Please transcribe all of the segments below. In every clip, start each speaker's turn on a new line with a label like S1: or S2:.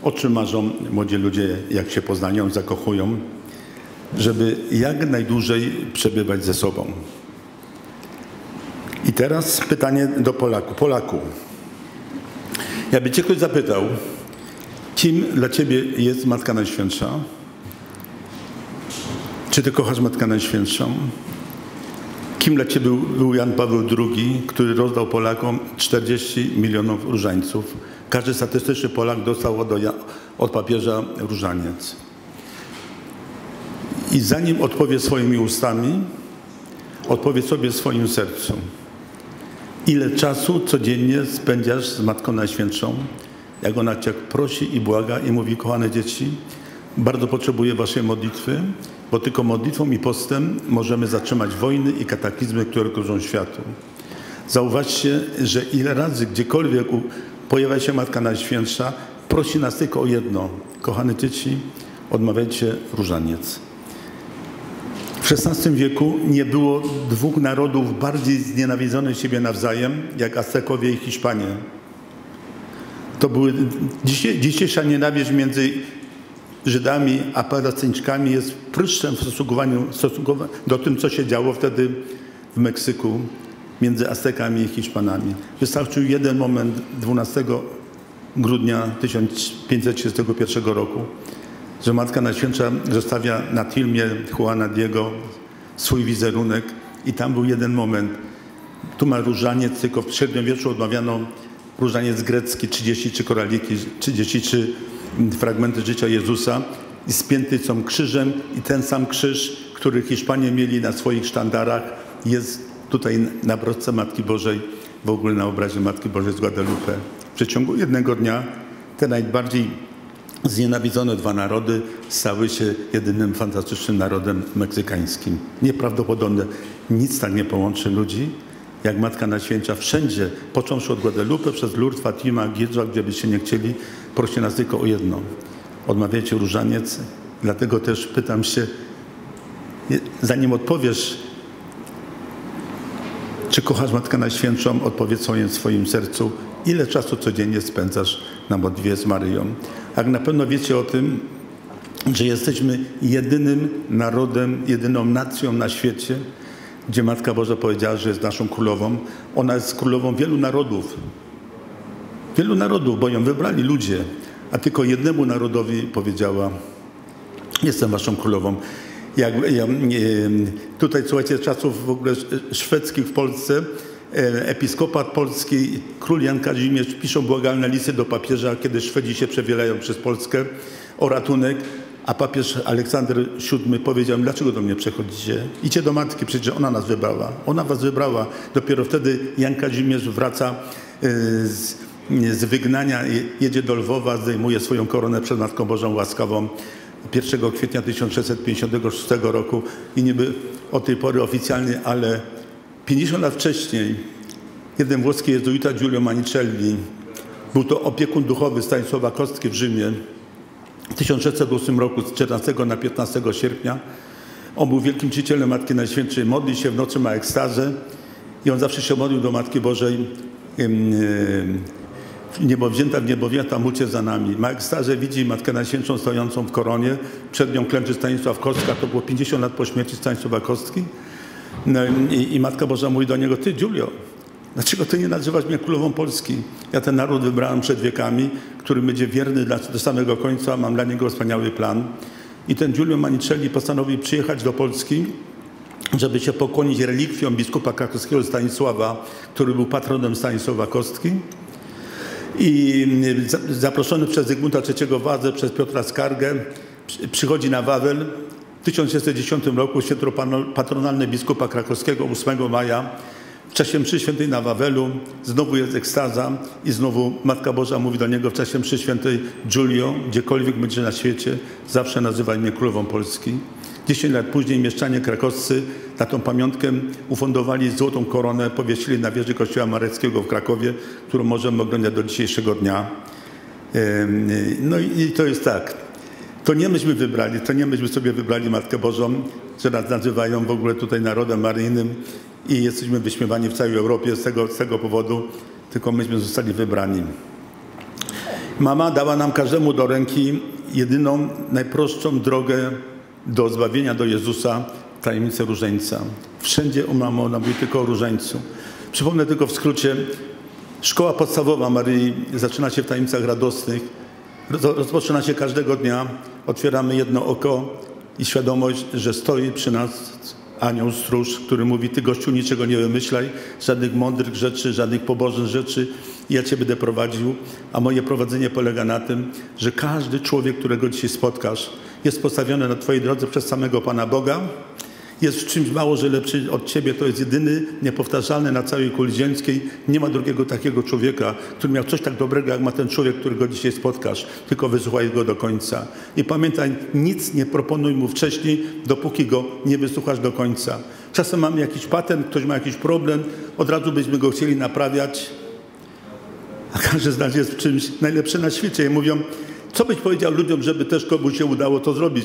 S1: o czym marzą młodzi ludzie, jak się poznają, zakochują, żeby jak najdłużej przebywać ze sobą. I teraz pytanie do Polaku. Jakby cię ktoś zapytał, kim dla ciebie jest Matka Najświętsza? Czy ty kochasz Matkę Najświętszą? Kim dla ciebie był Jan Paweł II, który rozdał Polakom 40 milionów różańców? Każdy statystyczny Polak dostał od papieża różaniec. I zanim odpowie swoimi ustami, odpowie sobie w swoim sercu. Ile czasu codziennie spędzasz z Matką Najświętszą? Jak ona cię prosi i błaga i mówi: kochane dzieci, bardzo potrzebuję waszej modlitwy, bo tylko modlitwą i postem możemy zatrzymać wojny i kataklizmy, które grożą światu. Zauważcie, że ile razy gdziekolwiek pojawia się Matka Najświętsza, prosi nas tylko o jedno: kochane dzieci, odmawiajcie różaniec. W XVI wieku nie było dwóch narodów bardziej znienawidzonych siebie nawzajem, jak Aztekowie i Hiszpanie. To były dzisiejsza nienawiść między Żydami a Palestyńczykami jest pryszczem w stosunku do tym, co się działo wtedy w Meksyku między Aztekami i Hiszpanami. Wystarczył jeden moment 12 grudnia 1531 roku, że Matka Najświętsza zostawia na filmie Juana Diego swój wizerunek i tam był jeden moment. Tu ma różaniec, tylko w średniowieczu odmawiano różaniec grecki, 33 koraliki, 33 fragmenty życia Jezusa i spięty są krzyżem i ten sam krzyż, który Hiszpanie mieli na swoich sztandarach, jest tutaj na brodce Matki Bożej, w ogóle na obrazie Matki Bożej z Guadalupe. W przeciągu jednego dnia te najbardziej znienawidzone dwa narody stały się jedynym fantastycznym narodem meksykańskim. Nieprawdopodobne. Nic tak nie połączy ludzi, jak Matka Najświętsza wszędzie, począwszy od Guadalupe, przez Lourdes, Fatima, Giedża, gdzie byście nie chcieli, prosi nas tylko o jedno. Odmawiajcie różaniec. Dlatego też pytam się, zanim odpowiesz, czy kochasz Matkę Najświętszą, odpowiedz sobie w swoim sercu, ile czasu codziennie spędzasz na modlitwie z Maryją. Jak na pewno wiecie o tym, że jesteśmy jedynym narodem, jedyną nacją na świecie, gdzie Matka Boża powiedziała, że jest naszą królową. Ona jest królową wielu narodów. Wielu narodów, bo ją wybrali ludzie, a tylko jednemu narodowi powiedziała: jestem waszą królową. Tutaj, słuchajcie, z czasów w ogóle szwedzkich w Polsce, episkopat polski, król Jan Kazimierz piszą błagalne listy do papieża, kiedy Szwedzi się przewielają przez Polskę o ratunek, a papież Aleksander VII powiedział: dlaczego do mnie przechodzicie? Idźcie do matki, przecież ona nas wybrała. Ona was wybrała. Dopiero wtedy Jan Kazimierz wraca z wygnania, jedzie do Lwowa, zdejmuje swoją koronę przed Matką Bożą Łaskawą 1 kwietnia 1656 roku i niby od tej pory oficjalnie, ale 50 lat wcześniej jeden włoski jezuita, Giulio Manicelli, był to opiekun duchowy Stanisława Kostki w Rzymie. W 1608 roku, z 14 na 15 sierpnia, on był wielkim czcicielem Matki Najświętszej, modli się w nocy, ma ekstazę i on zawsze się modlił do Matki Bożej: niebowzięta w niebowięta, módlcie za nami. Ma ekstazę, widzi Matkę Najświętszą stojącą w koronie, przed nią klęczy Stanisław Kostka, to było 50 lat po śmierci Stanisława Kostki. No i Matka Boża mówi do niego: ty, Giulio, dlaczego ty nie nazywasz mnie królową Polski? Ja ten naród wybrałem przed wiekami, który będzie wierny do samego końca, mam dla niego wspaniały plan. I ten Giulio Manicelli postanowił przyjechać do Polski, żeby się pokłonić relikwiom biskupa krakowskiego Stanisława, który był patronem Stanisława Kostki. I zaproszony przez Zygmunta III Wazę, przez Piotra Skargę, przychodzi na Wawel. W 1610 roku święto patronalne biskupa krakowskiego 8 maja. W czasie mszy świętej na Wawelu znowu jest ekstaza i znowu Matka Boża mówi do niego w czasie mszy świętej: Giulio, gdziekolwiek będziesz na świecie, zawsze nazywaj mnie królową Polski. 10 lat później mieszczanie krakowscy na tą pamiątkę ufundowali złotą koronę, powiesili na wieży kościoła Mareckiego w Krakowie, którą możemy oglądać do dzisiejszego dnia. No i to jest tak. To nie myśmy wybrali, to nie myśmy sobie wybrali Matkę Bożą, że nas nazywają w ogóle tutaj narodem maryjnym i jesteśmy wyśmiewani w całej Europie z tego powodu, tylko myśmy zostali wybrani. Mama dała nam każdemu do ręki jedyną, najprostszą drogę do zbawienia, do Jezusa, tajemnicę różańca. Wszędzie u mamy ona mówi tylko o różańcu. Przypomnę tylko w skrócie, szkoła podstawowa Maryi zaczyna się w tajemnicach radosnych. Rozpoczyna się każdego dnia. Otwieramy jedno oko i świadomość, że stoi przy nas anioł stróż, który mówi: ty, gościu, niczego nie wymyślaj, żadnych mądrych rzeczy, żadnych pobożnych rzeczy. Ja cię będę prowadził, a moje prowadzenie polega na tym, że każdy człowiek, którego dzisiaj spotkasz, jest postawiony na twojej drodze przez samego Pana Boga. Jest w czymś mało, że lepszy od ciebie, to jest jedyny, niepowtarzalny na całej kuli ziemskiej. Nie ma drugiego takiego człowieka, który miał coś tak dobrego, jak ma ten człowiek, którego dzisiaj spotkasz. Tylko wysłuchaj go do końca. I pamiętaj, nic nie proponuj mu wcześniej, dopóki go nie wysłuchasz do końca. Czasem mamy jakiś patent, ktoś ma jakiś problem, od razu byśmy go chcieli naprawiać, a każdy z nas jest w czymś najlepszy na świecie. I mówią: co byś powiedział ludziom, żeby też komuś się udało to zrobić?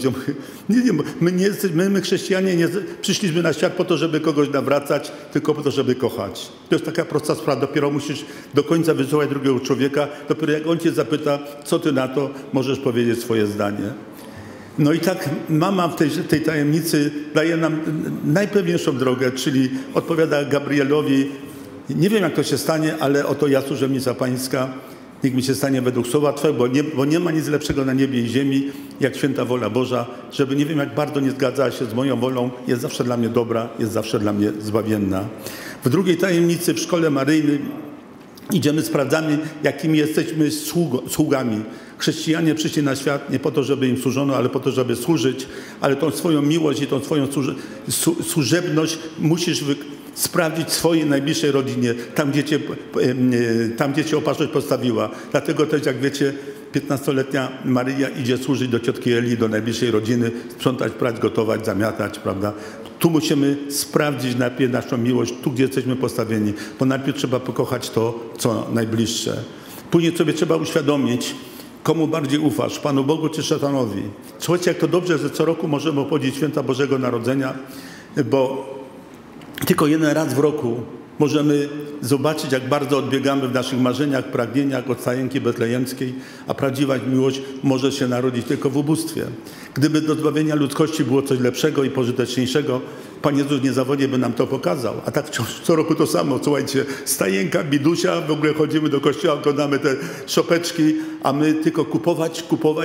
S1: My chrześcijanie, nie przyszliśmy na świat po to, żeby kogoś nawracać, tylko po to, żeby kochać. To jest taka prosta sprawa. Dopiero musisz do końca wysłuchać drugiego człowieka. Dopiero jak on cię zapyta, co ty na to, możesz powiedzieć swoje zdanie. No i tak mama w tej tajemnicy daje nam najpewniejszą drogę, czyli odpowiada Gabrielowi: nie wiem, jak to się stanie, ale oto ja, służebnica pańska, niech mi się stanie według słowa Twego, bo nie ma nic lepszego na niebie i ziemi, jak święta wola Boża, żeby nie wiem, jak bardzo nie zgadzała się z moją wolą, jest zawsze dla mnie dobra, jest zawsze dla mnie zbawienna. W drugiej tajemnicy, w szkole maryjnej, idziemy, sprawdzamy, jakimi jesteśmy sługami. Chrześcijanie przyszli na świat nie po to, żeby im służono, ale po to, żeby służyć, ale tą swoją miłość i tą swoją służebność musisz sprawdzić w swojej najbliższej rodzinie, tam gdzie cię opatrzność postawiła. Dlatego też, jak wiecie, 15-letnia Maryja idzie służyć do ciotki Eli, do najbliższej rodziny, sprzątać, prać, gotować, zamiatać, prawda? Tu musimy sprawdzić najpierw naszą miłość, tu, gdzie jesteśmy postawieni, bo najpierw trzeba pokochać to, co najbliższe. Później sobie trzeba uświadomić, komu bardziej ufasz, Panu Bogu czy szatanowi. Słuchajcie, jak to dobrze, że co roku możemy obchodzić święta Bożego Narodzenia, bo tylko jeden raz w roku możemy zobaczyć, jak bardzo odbiegamy w naszych marzeniach, pragnieniach od stajenki betlejemskiej, a prawdziwa miłość może się narodzić tylko w ubóstwie. Gdyby do zbawienia ludzkości było coś lepszego i pożyteczniejszego, Pan Jezus niezawodnie by nam to pokazał. A tak wciąż co roku to samo. Słuchajcie, stajenka, bidusia, w ogóle chodzimy do kościoła, oglądamy te szopeczki, a my tylko kupować.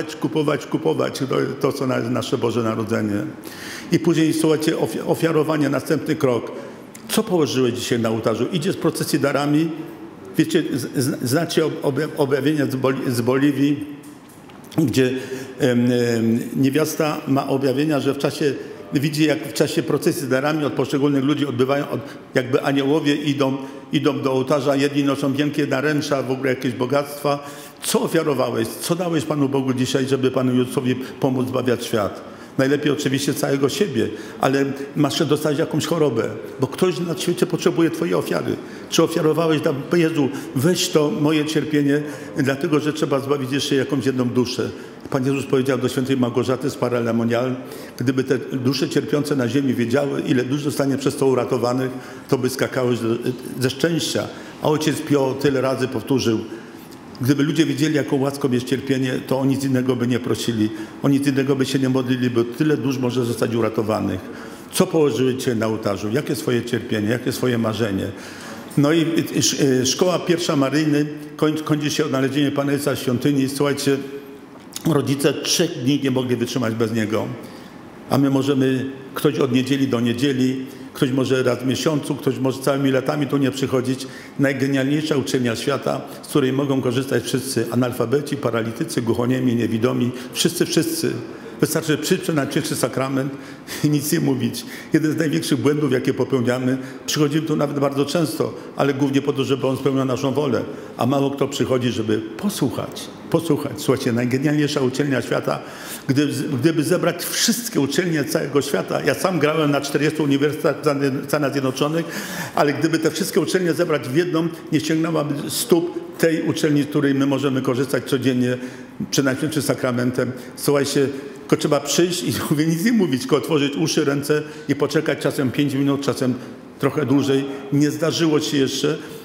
S1: To co nasze Boże Narodzenie. I później, słuchajcie, ofiarowanie, następny krok. Co położyłeś dzisiaj na ołtarzu? Idzie z procesji darami. Wiecie, znacie objawienia z Boliwii, gdzie niewiasta ma objawienia, że widzi, jak w czasie procesji z darami od poszczególnych ludzi odbywają, jakby aniołowie idą do ołtarza, jedni noszą wielkie naręcza, w ogóle jakieś bogactwa. Co ofiarowałeś? Co dałeś Panu Bogu dzisiaj, żeby Panu Jezusowi pomóc zbawiać świat? Najlepiej oczywiście całego siebie, ale masz dostać jakąś chorobę, bo ktoś na świecie potrzebuje Twojej ofiary. Czy ofiarowałeś, Jezu, weź to moje cierpienie, dlatego że trzeba zbawić jeszcze jakąś jedną duszę. Pan Jezus powiedział do świętej Małgorzaty z Paralemonial: gdyby te dusze cierpiące na ziemi wiedziały, ile dusz zostanie przez to uratowanych, to by skakały ze szczęścia. A ojciec Pio tyle razy powtórzył: gdyby ludzie wiedzieli, jaką łaską jest cierpienie, to o nic innego by nie prosili, o nic innego by się nie modlili, bo tyle dusz może zostać uratowanych. Co położyły Cię na ołtarzu? Jakie swoje cierpienie? Jakie swoje marzenie? No i szkoła pierwsza Maryjny kończy się odnalezienie Pana Jezusa w świątyni. Słuchajcie, rodzice 3 dni nie mogli wytrzymać bez Niego. A my możemy, ktoś od niedzieli do niedzieli, ktoś może raz w miesiącu, ktoś może całymi latami tu nie przychodzić. Najgenialniejsza uczelnia świata, z której mogą korzystać wszyscy: analfabeci, paralitycy, głuchoniemi, niewidomi, wszyscy. Wystarczy przyjść na pierwszy sakrament i nic nie mówić. Jeden z największych błędów, jakie popełniamy, przychodzimy tu nawet bardzo często, ale głównie po to, żeby On spełniał naszą wolę. A mało kto przychodzi, żeby posłuchać. Słuchajcie, najgenialniejsza uczelnia świata, gdyby zebrać wszystkie uczelnie całego świata, ja sam grałem na 40 uniwersytetach w Stanach Zjednoczonych, ale gdyby te wszystkie uczelnie zebrać w jedną, nie sięgnęłaby stóp tej uczelni, z której my możemy korzystać codziennie przed Najświętszym Sakramentem. Słuchajcie, tylko trzeba przyjść i mówię, nic nie mówić, tylko otworzyć uszy, ręce i poczekać czasem 5 minut, czasem trochę dłużej. Nie zdarzyło się jeszcze,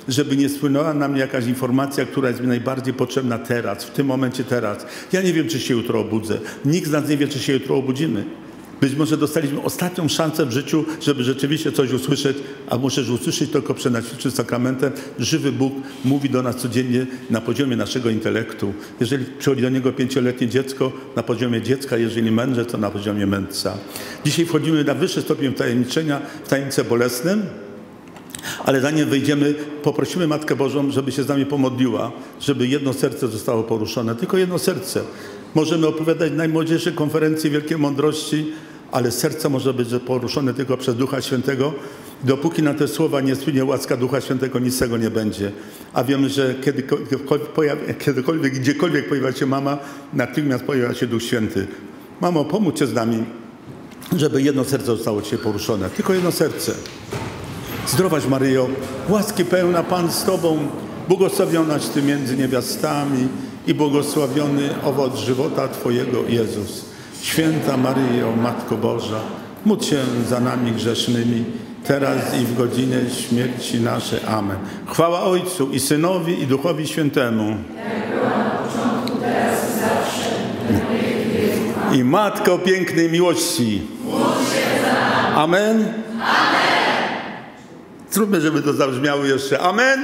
S1: żeby nie spłynęła na mnie jakaś informacja, która jest mi najbardziej potrzebna teraz, w tym momencie teraz. Ja nie wiem, czy się jutro obudzę. Nikt z nas nie wie, czy się jutro obudzimy. Być może dostaliśmy ostatnią szansę w życiu, żeby rzeczywiście coś usłyszeć, a możesz usłyszeć tylko przed najświętszym sakramentem. Żywy Bóg mówi do nas codziennie na poziomie naszego intelektu. Jeżeli przychodzi do Niego 5-letnie dziecko, na poziomie dziecka, jeżeli mędrzec, to na poziomie mędrca. Dzisiaj wchodzimy na wyższy stopień wtajemniczenia, w tajemnice bolesne, ale zanim wejdziemy, poprosimy Matkę Bożą, żeby się z nami pomodliła, żeby jedno serce zostało poruszone. Tylko jedno serce. Możemy opowiadać najmłodzieńsze konferencje wielkiej mądrości, ale serce może być poruszone tylko przez Ducha Świętego. Dopóki na te słowa nie spłynie łaska Ducha Świętego, nic z tego nie będzie. A wiemy, że kiedykolwiek, gdziekolwiek pojawia się mama, natychmiast pojawia się Duch Święty. Mamo, pomóżcie z nami, żeby jedno serce zostało dzisiaj poruszone. Tylko jedno serce. Zdrowaś Maryjo, łaski pełna Pan z Tobą, błogosławionaś Ty między niewiastami i błogosławiony owoc żywota Twojego, Jezus. Święta Maryjo, Matko Boża, módl się za nami grzesznymi, teraz i w godzinie śmierci naszej. Amen. Chwała Ojcu i Synowi i Duchowi Świętemu. I Matko pięknej miłości. Amen. Zróbmy, żeby to zabrzmiało jeszcze. Amen.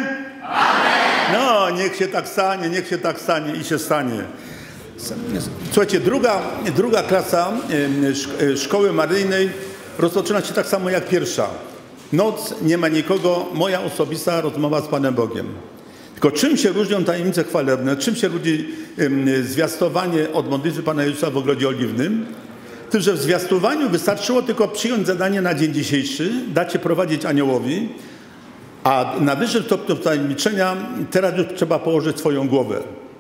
S1: No, niech się tak stanie, niech się tak stanie i się stanie. Słuchajcie, druga klasa szkoły maryjnej rozpoczyna się tak samo jak pierwsza. Noc, nie ma nikogo, moja osobista rozmowa z Panem Bogiem. Tylko czym się różnią tajemnice chwalebne, czym się różni zwiastowanie od modlitwy Pana Jezusa w Ogrodzie Oliwnym? Tym, że w zwiastowaniu wystarczyło tylko przyjąć zadanie na dzień dzisiejszy, dać się prowadzić aniołowi, a na wyższym stopniu tajemniczenia teraz już trzeba położyć swoją głowę.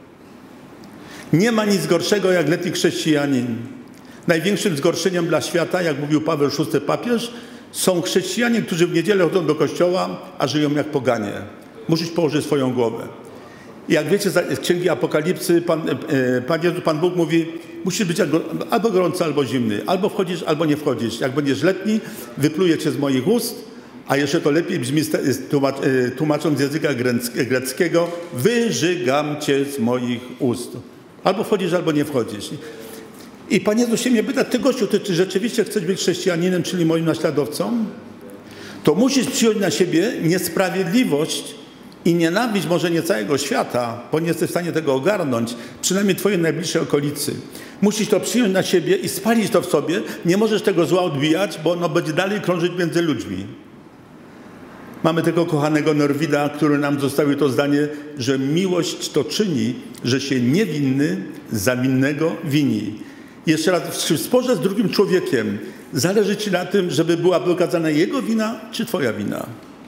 S1: Nie ma nic gorszego jak letni chrześcijanin. Największym zgorszeniem dla świata, jak mówił Paweł VI papież, są chrześcijanie, którzy w niedzielę chodzą do kościoła, a żyją jak poganie. Musisz położyć swoją głowę. I jak wiecie z Księgi Apokalipsy, Pan Bóg mówi, musisz być albo gorący, albo zimny. Albo wchodzisz, albo nie wchodzisz. Jak będziesz letni, wypluję cię z moich ust, a jeszcze to lepiej brzmi, tłumacząc z języka greckiego, wyżygam cię z moich ust. Albo wchodzisz, albo nie wchodzisz. I Pan Jezus się mnie pyta, ty gościu, czy rzeczywiście chcesz być chrześcijaninem, czyli moim naśladowcą? To musisz przyjąć na siebie niesprawiedliwość i nienawiść może nie całego świata, bo nie jesteś w stanie tego ogarnąć, przynajmniej twojej najbliższej okolicy. Musisz to przyjąć na siebie i spalić to w sobie. Nie możesz tego zła odbijać, bo ono będzie dalej krążyć między ludźmi. Mamy tego kochanego Norwida, który nam zostawił to zdanie, że miłość to czyni, że się niewinny za winnego wini. Jeszcze raz, w sporze z drugim człowiekiem zależy ci na tym, żeby była wykazana jego wina, czy twoja wina.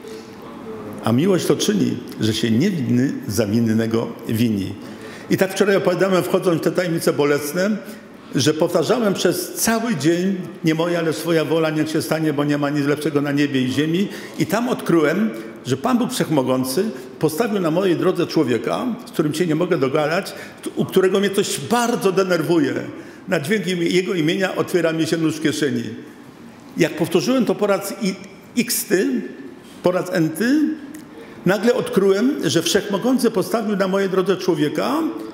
S1: A miłość to czyni, że się niewinny za winnego wini. I tak wczoraj opowiadałem, wchodząc w te tajemnice bolesne, że powtarzałem przez cały dzień, nie moja, ale swoja wola niech się stanie, bo nie ma nic lepszego na niebie i ziemi. I tam odkryłem, że Pan Bóg Wszechmogący postawił na mojej drodze człowieka, z którym się nie mogę dogadać, u którego mnie coś bardzo denerwuje. Na dźwięk jego imienia otwiera mi się nóż w kieszeni. Jak powtórzyłem to po raz xty, po raz enty, nagle odkryłem, że Wszechmogący postawił na mojej drodze człowieka,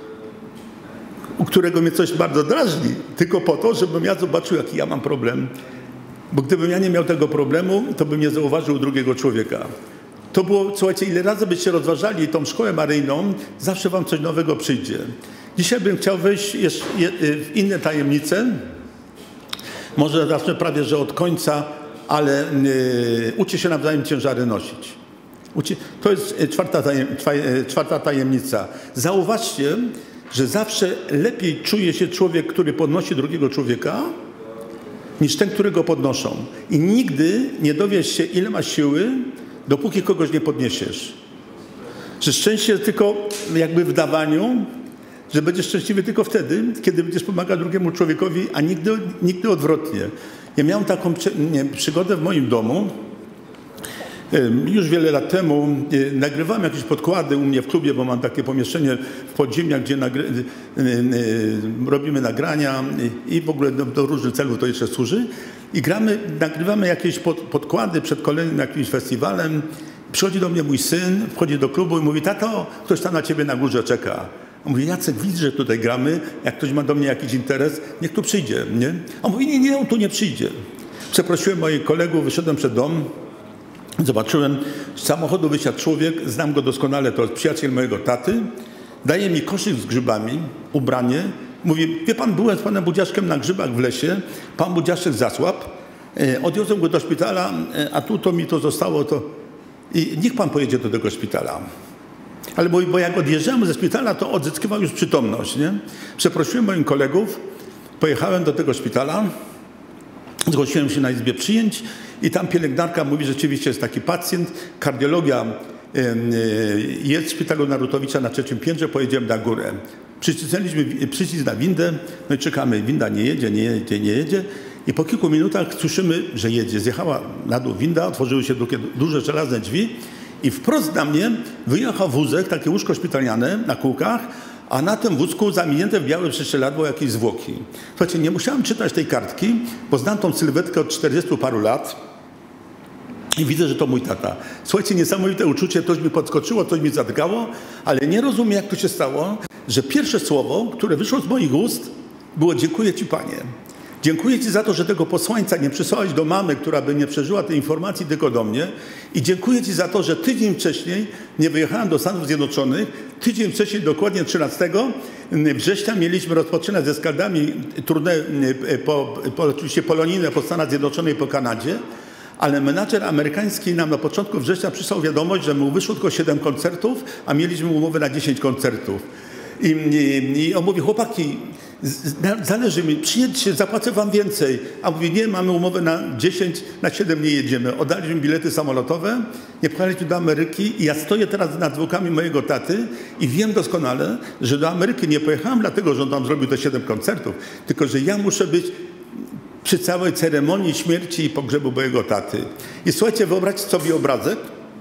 S1: u którego mnie coś bardzo drażni, tylko po to, żebym ja zobaczył, jaki ja mam problem. Bo gdybym ja nie miał tego problemu, to bym nie zauważył drugiego człowieka. To było, słuchajcie, ile razy byście rozważali tą szkołę maryjną, zawsze wam coś nowego przyjdzie. Dzisiaj bym chciał wejść w inne tajemnice. Może zacznę prawie, że od końca, ale uczcie się nawzajem ciężary nosić. To jest czwarta tajemnica. Zauważcie, że zawsze lepiej czuje się człowiek, który podnosi drugiego człowieka, niż ten, którego podnoszą. I nigdy nie dowiesz się, ile masz siły, dopóki kogoś nie podniesiesz. Że szczęście jest tylko jakby w dawaniu, że będziesz szczęśliwy tylko wtedy, kiedy będziesz pomagał drugiemu człowiekowi, a nigdy odwrotnie. Ja miałem taką przygodę w moim domu. Już wiele lat temu nagrywałem jakieś podkłady u mnie w klubie, bo mam takie pomieszczenie w podziemiach, gdzie robimy nagrania i w ogóle do różnych celów to jeszcze służy. I nagrywamy jakieś podkłady przed kolejnym jakimś festiwalem. Przychodzi do mnie mój syn, wchodzi do klubu i mówi: tato, ktoś tam na ciebie na górze czeka. On mówi: Jacek, widzę, że tutaj gramy, jak ktoś ma do mnie jakiś interes, niech tu przyjdzie, nie? On mówi: nie, on tu nie przyjdzie. Przeprosiłem moich kolegów, wyszedłem przed dom, zobaczyłem, z samochodu wysiadł człowiek, znam go doskonale, to jest przyjaciel mojego taty, daje mi koszyk z grzybami, ubranie, mówi: wie pan, byłem z panem Budziaszkiem na grzybach w lesie, pan Budziaszek zasłabł, odwiozłem go do szpitala, a tu to mi to zostało, to i niech pan pojedzie do tego szpitala. Ale bo jak odjeżdżałem ze szpitala, to odzyskiwał już przytomność, nie? Przeprosiłem moich kolegów, pojechałem do tego szpitala, zgłosiłem się na izbie przyjęć i tam pielęgniarka mówi: rzeczywiście jest taki pacjent, kardiologia jest w szpitalu Narutowicza na 3. piętrze, pojedziemy na górę. Przycisnęliśmy przycisk na windę, no i czekamy, winda nie jedzie i po kilku minutach słyszymy, że jedzie. Zjechała na dół winda, otworzyły się duże żelazne drzwi i wprost na mnie wyjechał wózek, takie łóżko szpitalniane na kółkach, a na tym wózku zaminięte w białe prześcieradło jakieś zwłoki. Słuchajcie, nie musiałem czytać tej kartki, bo znam tą sylwetkę od 40 paru lat i widzę, że to mój tata. Słuchajcie, niesamowite uczucie, coś mi podskoczyło, coś mi zadrgało, ale nie rozumiem, jak to się stało, że pierwsze słowo, które wyszło z moich ust, było: dziękuję Ci, Panie. Dziękuję Ci za to, że tego posłańca nie przysłałeś do mamy, która by nie przeżyła tej informacji, tylko do mnie. I dziękuję Ci za to, że tydzień wcześniej nie wyjechałem do Stanów Zjednoczonych. Tydzień wcześniej, dokładnie 13 września, mieliśmy rozpoczynać ze skaldami turnę, oczywiście polonijne po Stanach Zjednoczonych i po Kanadzie. Ale menadżer amerykański nam na początku września przysłał wiadomość, że mu wyszło tylko 7 koncertów, a mieliśmy umowę na 10 koncertów. I on mówi: chłopaki, zależy mi, przyjedźcie, zapłacę wam więcej. A mówi: nie, mamy umowę na 10, na 7 nie jedziemy. Oddaliśmy bilety samolotowe, nie pojechaliśmy do Ameryki i ja stoję teraz nad zwłokami mojego taty i wiem doskonale, że do Ameryki nie pojechałem dlatego, że on tam zrobił te 7 koncertów, tylko że ja muszę być przy całej ceremonii śmierci i pogrzebu mojego taty. I słuchajcie, wyobraźcie sobie obrazek.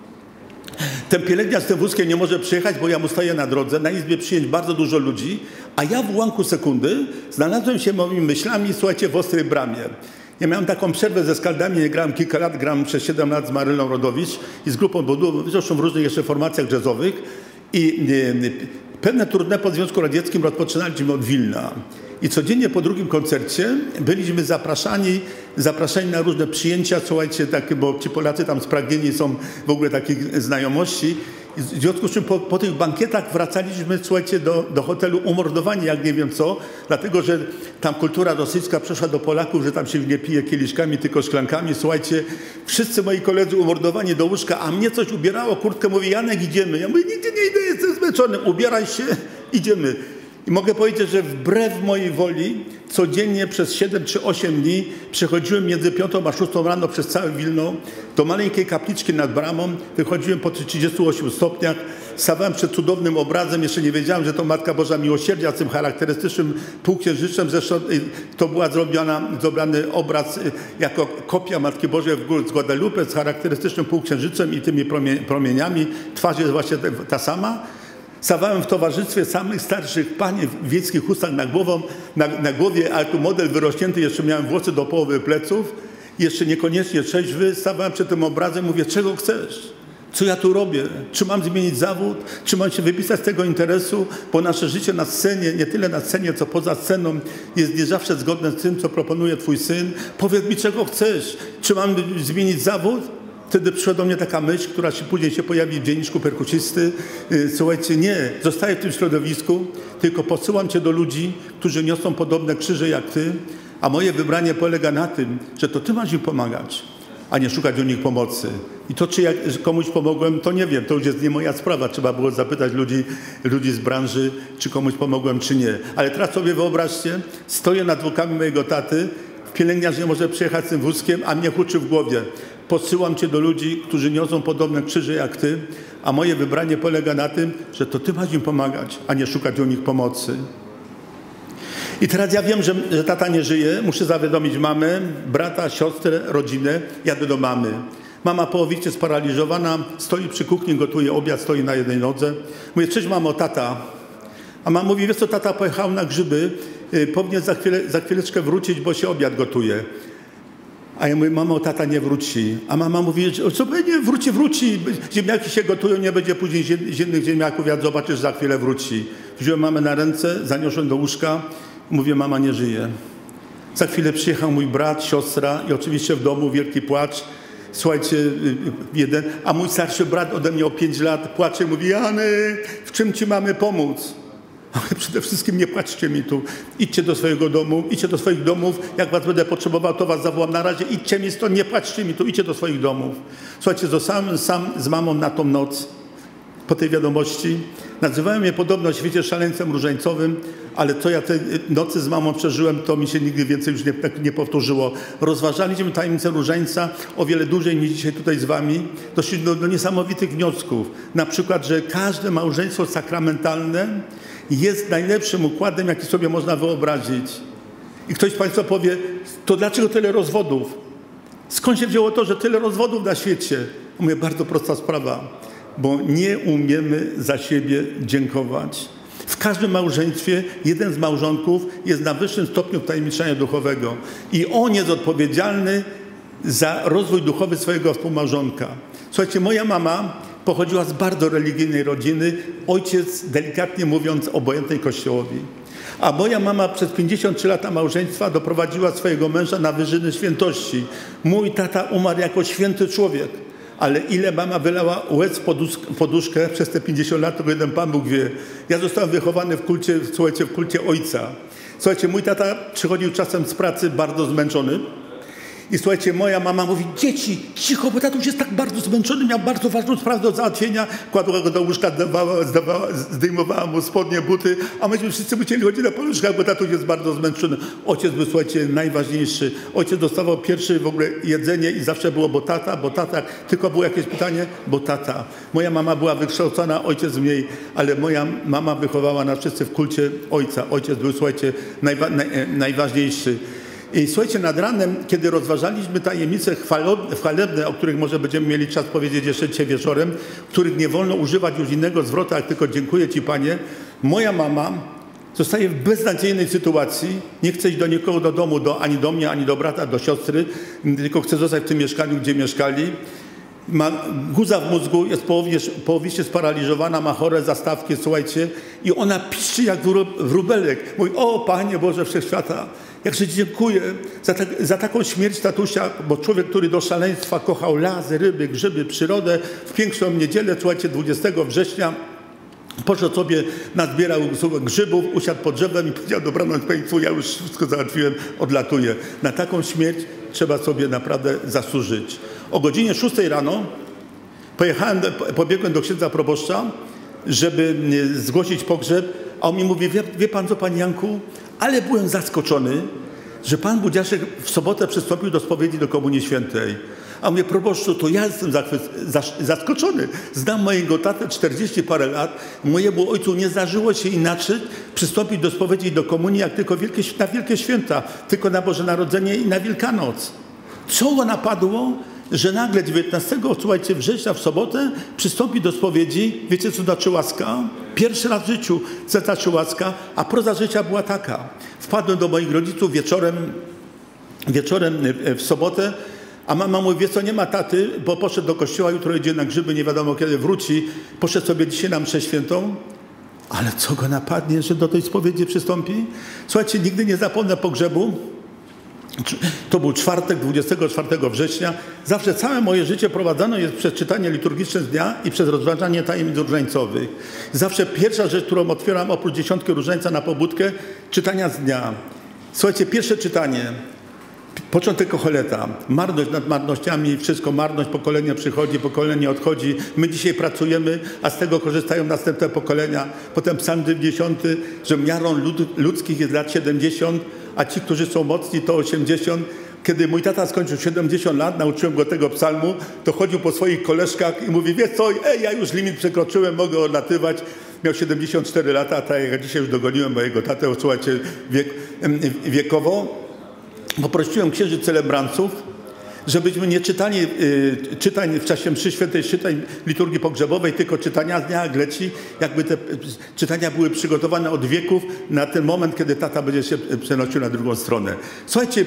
S1: Ten pielęgniarz z tym wózkiem nie może przyjechać, bo ja mu stoję na drodze. Na izbie przyjęć bardzo dużo ludzi, a ja w ułamku sekundy znalazłem się moimi myślami, słuchajcie, w Ostrej Bramie. Ja miałem taką przerwę ze skaldami, nie grałem kilka lat, grałem przez 7 lat z Marylą Rodowicz i z grupą Bodu, zresztą w różnych jeszcze formacjach jazzowych. I pewne tournée po Związku Radzieckim rozpoczynaliśmy od Wilna. I codziennie po drugim koncercie byliśmy zapraszani na różne przyjęcia, słuchajcie, takie, bo ci Polacy tam spragnieni są w ogóle takich znajomości. I w związku z czym po tych bankietach wracaliśmy, słuchajcie, do hotelu umordowani, jak nie wiem co, dlatego że tam kultura rosyjska przeszła do Polaków, że tam się nie pije kieliszkami, tylko szklankami. Słuchajcie, wszyscy moi koledzy umordowani do łóżka, a mnie coś ubierało, kurtkę, mówi: Janek, idziemy. Ja mówię: nigdzie nie idę, jestem zmęczony, ubieraj się, idziemy. I mogę powiedzieć, że wbrew mojej woli codziennie przez 7 czy 8 dni przechodziłem między 5 a 6 rano przez całe Wilno do maleńkiej kapliczki nad bramą. Wychodziłem po 38 stopniach, stawałem przed cudownym obrazem. Jeszcze nie wiedziałem, że to Matka Boża Miłosierdzia z tym charakterystycznym półksiężycem. Zresztą to była zrobiony obraz jako kopia Matki Bożej z Guadalupe z charakterystycznym półksiężycem i tymi promieniami. Twarz jest właśnie ta sama. Stawałem w towarzystwie samych starszych pań w wieckich chustach na głowie, ale tu model wyrośnięty, jeszcze miałem włosy do połowy pleców, jeszcze niekoniecznie trzeźwy. Stawałem przed tym obrazem, mówię: czego chcesz? Co ja tu robię? Czy mam zmienić zawód? Czy mam się wypisać z tego interesu? Bo nasze życie na scenie, nie tyle na scenie, co poza sceną, jest nie zawsze zgodne z tym, co proponuje twój syn. Powiedz mi, czego chcesz? Czy mam zmienić zawód? Wtedy przyszła do mnie taka myśl, która później się pojawi w dzienniczku perkusisty. Słuchajcie, nie, zostaję w tym środowisku, tylko posyłam cię do ludzi, którzy niosą podobne krzyże jak ty, a moje wybranie polega na tym, że to ty masz im pomagać, a nie szukać u nich pomocy. I to, czy ja komuś pomogłem, to nie wiem, to już jest nie moja sprawa. Trzeba było zapytać ludzi z branży, czy komuś pomogłem, czy nie. Ale teraz sobie wyobraźcie, stoję nad zwłokami mojego taty, pielęgniarz nie może przyjechać z tym wózkiem, a mnie huczy w głowie. Posyłam cię do ludzi, którzy niosą podobne krzyże jak ty, a moje wybranie polega na tym, że to ty masz im pomagać, a nie szukać u nich pomocy. I teraz ja wiem, że tata nie żyje, muszę zawiadomić mamę, brata, siostrę, rodzinę, jadę do mamy. Mama połowicie sparaliżowana, stoi przy kuchni, gotuje obiad, stoi na jednej nodze. Mówię: cześć mamo, tata. A mama mówi: wiesz co, tata pojechał na grzyby, powinien za chwileczkę wrócić, bo się obiad gotuje. A ja mówię, mamo, tata nie wróci. A mama mówi, że co nie, wróci. Ziemniaki się gotują, nie będzie później zimnych ziemniaków, jak zobaczysz, za chwilę wróci. Wziąłem mamę na ręce, zaniosłem do łóżka. Mówię, mama nie żyje. Za chwilę przyjechał mój brat, siostra i oczywiście w domu wielki płacz. Słuchajcie, a mój starszy brat ode mnie o 5 lat płacze i mówi, Janek, w czym ci mamy pomóc? Ale przede wszystkim nie płaczcie mi tu. Idźcie do swojego domu, idźcie do swoich domów. Jak was będę potrzebował, to was zawołam. Na razie idźcie mi stąd, nie płaczcie mi tu, idźcie do swoich domów. Słuchajcie, zostałem sam z mamą na tą noc. Po tej wiadomości nazywałem mnie podobno w świecie szaleńcem różańcowym, ale co ja tej nocy z mamą przeżyłem, to mi się nigdy więcej już nie powtórzyło. Rozważaliśmy tajemnicę różańca o wiele dłużej niż dzisiaj tutaj z wami. Doszliśmy do niesamowitych wniosków. Na przykład, że każde małżeństwo sakramentalne jest najlepszym układem, jaki sobie można wyobrazić. I ktoś z państwa powie, to dlaczego tyle rozwodów? Skąd się wzięło to, że tyle rozwodów na świecie? Mówię, bardzo prosta sprawa. Bo nie umiemy za siebie dziękować. W każdym małżeństwie jeden z małżonków jest na wyższym stopniu wtajemniczenia duchowego i on jest odpowiedzialny za rozwój duchowy swojego współmałżonka. Słuchajcie, moja mama pochodziła z bardzo religijnej rodziny, ojciec, delikatnie mówiąc, obojętnej Kościołowi. A moja mama przez 53 lata małżeństwa doprowadziła swojego męża na wyżyny świętości. Mój tata umarł jako święty człowiek. Ale ile mama wylała łez w poduszkę przez te 50 lat, to jeden Pan Bóg wie. Ja zostałem wychowany w kulcie, słuchajcie, w kulcie ojca. Słuchajcie, mój tata przychodził czasem z pracy bardzo zmęczony. I słuchajcie, moja mama mówi, dzieci, cicho, bo tatuś jest tak bardzo zmęczony, miał bardzo ważną sprawę do załatwienia. Kładła go do łóżka, zdejmowała mu spodnie, buty, a myśmy wszyscy musieli chodzić na poduszkach, bo tatuś jest bardzo zmęczony. Ojciec był, słuchajcie, najważniejszy. Ojciec dostawał pierwszy w ogóle jedzenie i zawsze było, bo tata, tylko było jakieś pytanie, bo tata. Moja mama była wykształcona, ojciec mniej, ale moja mama wychowała nas wszyscy w kulcie ojca. Ojciec był, słuchajcie, najważniejszy. I słuchajcie, nad ranem, kiedy rozważaliśmy tajemnice chwalebne, o których może będziemy mieli czas powiedzieć jeszcze dzisiaj wieczorem, których nie wolno używać już innego zwrotu, jak tylko dziękuję Ci, Panie, moja mama zostaje w beznadziejnej sytuacji, nie chce iść do nikogo do domu, ani do mnie, ani do brata, do siostry, tylko chce zostać w tym mieszkaniu, gdzie mieszkali. Ma guza w mózgu, jest połowicznie sparaliżowana, ma chore zastawki, słuchajcie, i ona piszczy jak wróbelek. Mówi, o Panie Boże Wszechświata, jakże dziękuję za taką śmierć tatusia, bo człowiek, który do szaleństwa kochał lasy, ryby, grzyby, przyrodę, w piękną niedzielę, słuchajcie, 20 września, poszedł sobie, nazbierał grzybów, usiadł pod drzewem i powiedział, dobranoc Państwu, ja już wszystko załatwiłem, odlatuję. Na taką śmierć trzeba sobie naprawdę zasłużyć. O godzinie 6 rano pobiegłem do księdza proboszcza, żeby zgłosić pogrzeb, a on mi mówi, wie pan co, panie Janku, ale byłem zaskoczony, że pan Budziaszek w sobotę przystąpił do spowiedzi do Komunii Świętej. A mówię, proboszczu, to ja jestem zaskoczony. Znam mojego tatę 40 parę lat. Mojemu ojcu nie zdarzyło się inaczej przystąpić do spowiedzi i do komunii, jak tylko na wielkie święta, tylko na Boże Narodzenie i na Wielkanoc. Co go napadło, że nagle 19, słuchajcie, września w sobotę przystąpi do spowiedzi. Wiecie, co znaczy łaska? Pierwszy raz w życiu co znaczy łaska, a proza życia była taka. Wpadłem do moich rodziców wieczorem w sobotę, a mama mówi, wie co, nie ma taty, bo poszedł do kościoła, jutro idzie na grzyby, nie wiadomo kiedy wróci. Poszedł sobie dzisiaj na mszę świętą. Ale co go napadnie, że do tej spowiedzi przystąpi? Słuchajcie, nigdy nie zapomnę pogrzebu. To był czwartek, 24 września. Zawsze całe moje życie prowadzone jest przez czytanie liturgiczne z dnia i przez rozważanie tajemnic różańcowych. Zawsze pierwsza rzecz, którą otwieram oprócz 10 różańca na pobudkę, czytania z dnia. Słuchajcie, pierwsze czytanie, początek Kocheleta, marność nad marnościami, wszystko marność, pokolenie przychodzi, pokolenie odchodzi. My dzisiaj pracujemy, a z tego korzystają następne pokolenia. Potem psalm 90, że miarą ludzkich jest lat 70, a ci, którzy są mocni, to 80. Kiedy mój tata skończył 70 lat, nauczyłem go tego psalmu, to chodził po swoich koleżkach i mówi, wiesz co, ja już limit przekroczyłem, mogę odlatywać. Miał 74 lata, tak jak ja dzisiaj już dogoniłem mojego tatę, słuchajcie, wiekowo. Poprosiłem księży celebrantów, żebyśmy nie czytali czytań w czasie mszy świętej, czytań liturgii pogrzebowej, tylko czytania z dnia Gleci, jakby te czytania były przygotowane od wieków na ten moment, kiedy tata będzie się przenosił na drugą stronę. Słuchajcie,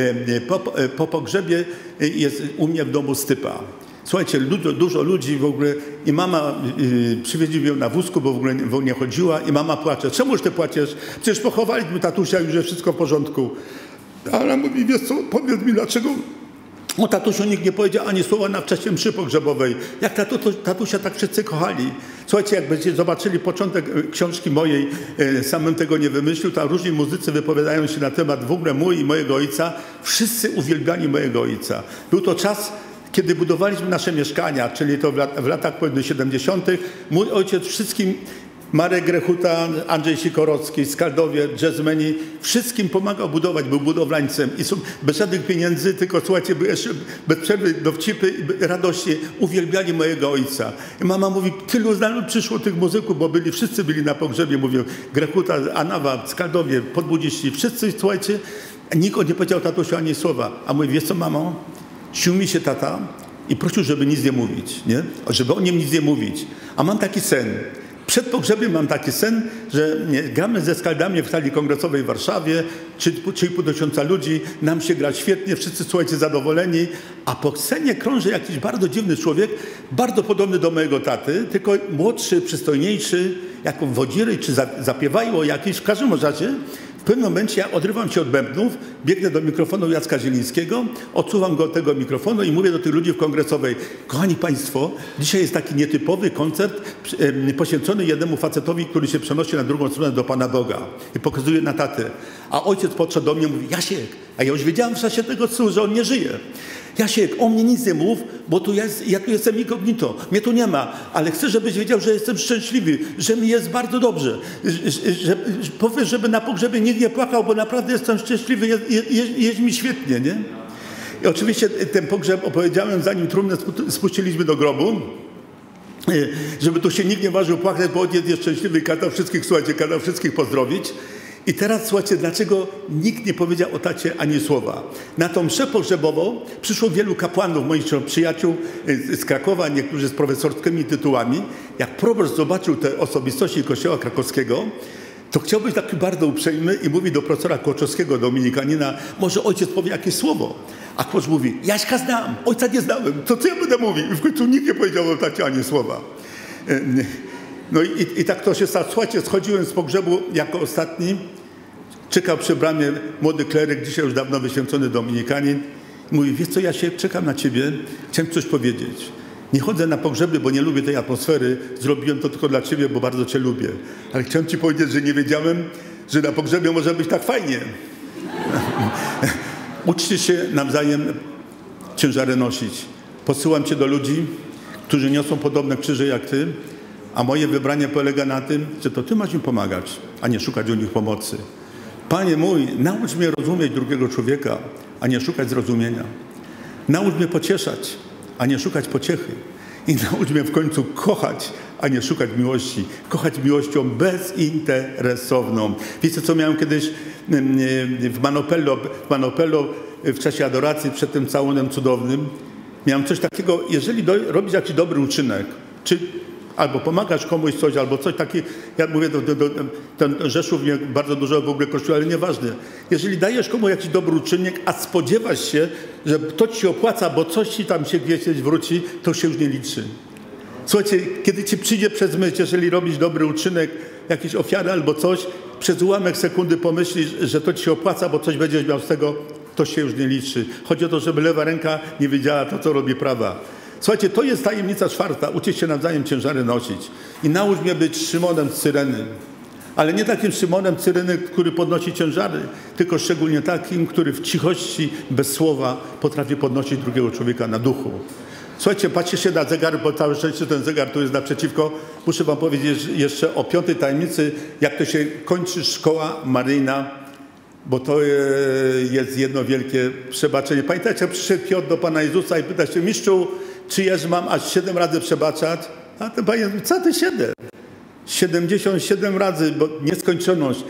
S1: po pogrzebie jest u mnie w domu stypa. Słuchajcie, dużo ludzi w ogóle i mama przywieźli ją na wózku, bo w ogóle nie chodziła i mama płacze. Czemuż ty płaczesz? Przecież pochowaliśmy tatusia, już jest wszystko w porządku. A ona mówi, wiesz co, powiedz mi dlaczego o tatusiu nikt nie powiedział ani słowa na wcześniej mszy pogrzebowej. Jak tatusia tak wszyscy kochali. Słuchajcie, jak będziecie zobaczyli początek książki mojej, samym tego nie wymyślił, tam różni muzycy wypowiadają się na temat w ogóle mój i mojego ojca. Wszyscy uwielbiali mojego ojca. Był to czas, kiedy budowaliśmy nasze mieszkania, czyli to w latach 70. Mój ojciec wszystkim, Marek Grechuta, Andrzej Sikorowski, Skaldowie, jazzmeni, wszystkim pomagał budować, był budowlańcem i bez żadnych pieniędzy, tylko słuchajcie, bez przerwy dowcipy, radośnie uwielbiali mojego ojca. I mama mówi, tylu znajomych przyszło tych muzyków, bo wszyscy byli na pogrzebie, mówią, Grechuta, Anawa, Skaldowie, Podbudziści, wszyscy, słuchajcie, nikt nie powiedział tatusiu ani słowa. A mówi, wiesz co, mamo? Śnił mi się tata i prosił, żeby nic nie mówić, nie? Żeby o nim nic nie mówić. A mam taki sen. Przed pogrzebem mam taki sen, że gramy ze Skaldami w sali kongresowej w Warszawie, 3,5 tysiąca ludzi, nam się gra świetnie, wszyscy, słuchajcie, zadowoleni, a po scenie krąży jakiś bardzo dziwny człowiek, bardzo podobny do mojego taty, tylko młodszy, przystojniejszy, jako wodziry, czy zapiewają jakiś, w każdym razie. W pewnym momencie ja odrywam się od bębnów, biegnę do mikrofonu Jacka Zielińskiego, odsuwam go od tego mikrofonu i mówię do tych ludzi w kongresowej, kochani państwo, dzisiaj jest taki nietypowy koncert poświęcony jednemu facetowi, który się przenosi na drugą stronę do Pana Boga i pokazuje na tatę. A ojciec podszedł do mnie i mówi, Jasiek, a ja już wiedziałem w czasie tego celu, że on nie żyje. Jasiek, o mnie nic nie mów, bo ja tu jestem incognito, mnie tu nie ma, ale chcę, żebyś wiedział, że jestem szczęśliwy, że mi jest bardzo dobrze, powiedz, żeby na pogrzebie nikt nie płakał, bo naprawdę jestem szczęśliwy, jest mi świetnie, nie? I oczywiście ten pogrzeb opowiedziałem, zanim trumnę spuściliśmy do grobu, żeby tu się nikt nie ważył płakać, bo ojciec jest szczęśliwy i kazał wszystkich, słuchajcie, kazał wszystkich pozdrowić. I teraz słuchajcie, dlaczego nikt nie powiedział o tacie ani słowa. Na tą mszę pogrzebową przyszło wielu kapłanów, moich przyjaciół z Krakowa, niektórzy z profesorskimi tytułami. Jak proboszcz zobaczył te osobistości kościoła krakowskiego, to chciał być taki bardzo uprzejmy i mówi do profesora Kłoczowskiego, dominikanina, może ojciec powie jakieś słowo. A Kłocz mówi, Jaśka znam, ojca nie znałem, to co ja będę mówił? I w końcu nikt nie powiedział o tacie ani słowa. No i tak to się stało. Słuchajcie, schodziłem z pogrzebu jako ostatni. Czekał przy bramie młody kleryk, dzisiaj już dawno wyświęcony dominikanin. Mówi, wiesz co, ja się czekam na ciebie, chciałem coś powiedzieć. Nie chodzę na pogrzeby, bo nie lubię tej atmosfery. Zrobiłem to tylko dla ciebie, bo bardzo cię lubię. Ale chciałem ci powiedzieć, że nie wiedziałem, że na pogrzebie może być tak fajnie. Uczcie się nawzajem ciężary nosić. Posyłam cię do ludzi, którzy niosą podobne krzyże jak ty, a moje wybranie polega na tym, że to ty masz im pomagać, a nie szukać u nich pomocy. Panie mój, naucz mnie rozumieć drugiego człowieka, a nie szukać zrozumienia. Naucz mnie pocieszać, a nie szukać pociechy. I naucz mnie w końcu kochać, a nie szukać miłości. Kochać miłością bezinteresowną. Wiecie, co miałem kiedyś w Manopello w czasie adoracji przed tym całunem cudownym? Miałem coś takiego, jeżeli robisz jakiś dobry uczynek, czy albo pomagasz komuś coś, albo coś takiego, ja mówię, ten Rzeszów mnie bardzo dużo w ogóle kosztuje, ale nieważne. Jeżeli dajesz komuś jakiś dobry uczynek, a spodziewasz się, że to ci się opłaca, bo coś ci tam się gdzieś wróci, to się już nie liczy. Słuchajcie, kiedy ci przyjdzie przez myśl, jeżeli robisz dobry uczynek, jakieś ofiary albo coś, przez ułamek sekundy pomyślisz, że to ci się opłaca, bo coś będziesz miał z tego, to się już nie liczy. Chodzi o to, żeby lewa ręka nie wiedziała to, co robi prawa. Słuchajcie, to jest tajemnica czwarta. Uczyć się nawzajem ciężary nosić. I naucz mnie być Szymonem z Cyreny. Ale nie takim Szymonem z Cyreny, który podnosi ciężary, tylko szczególnie takim, który w cichości, bez słowa potrafi podnosić drugiego człowieka na duchu. Słuchajcie, patrzcie się na zegar, bo całe szczęście ten zegar tu jest naprzeciwko. Muszę wam powiedzieć jeszcze o piątej tajemnicy, jak to się kończy szkoła maryjna, bo to jest jedno wielkie przebaczenie. Pamiętajcie, jak przyszedł Piotr do Pana Jezusa i pyta się, mistrzu, czy ja mam aż 7 razy przebaczać? A ten Pan Jezus, co ty 7? 77 razy, bo nieskończoność.